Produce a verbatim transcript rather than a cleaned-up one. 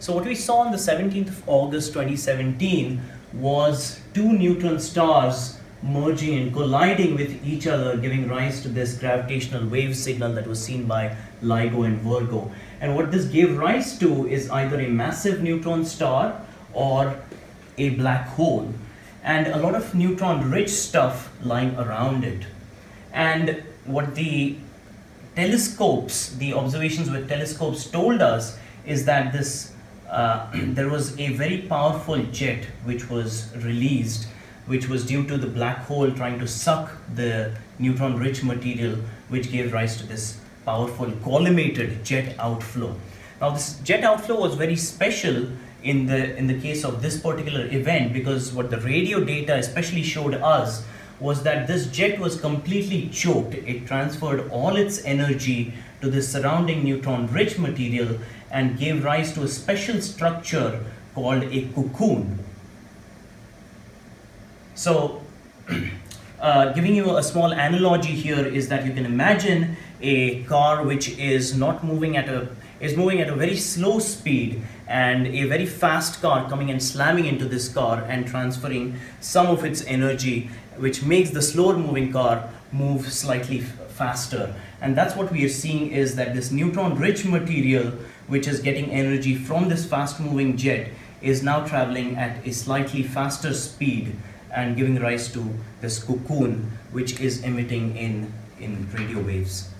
So what we saw on the seventeenth of August twenty seventeen was two neutron stars merging and colliding with each other, giving rise to this gravitational wave signal that was seen by LIGO and Virgo. And what this gave rise to is either a massive neutron star or a black hole, and a lot of neutron-rich stuff lying around it. And what the telescopes, the observations with telescopes told us is that this uh, there was a very powerful jet which was released, which was due to the black hole trying to suck the neutron-rich material, which gave rise to this powerful collimated jet outflow. Now this jet outflow was very special in the in the case of this particular event, because what the radio data especially showed us was that this jet was completely choked. It transferred all its energy to the surrounding neutron-rich material and gave rise to a special structure called a cocoon. So uh, giving you a small analogy here is that you can imagine a car which is not moving at a is moving at a very slow speed, and a very fast car coming and slamming into this car and transferring some of its energy, which makes the slower moving car move slightly faster. And that's what we are seeing, is that this neutron rich material which is getting energy from this fast moving jet is now traveling at a slightly faster speed and giving rise to this cocoon which is emitting in in radio waves.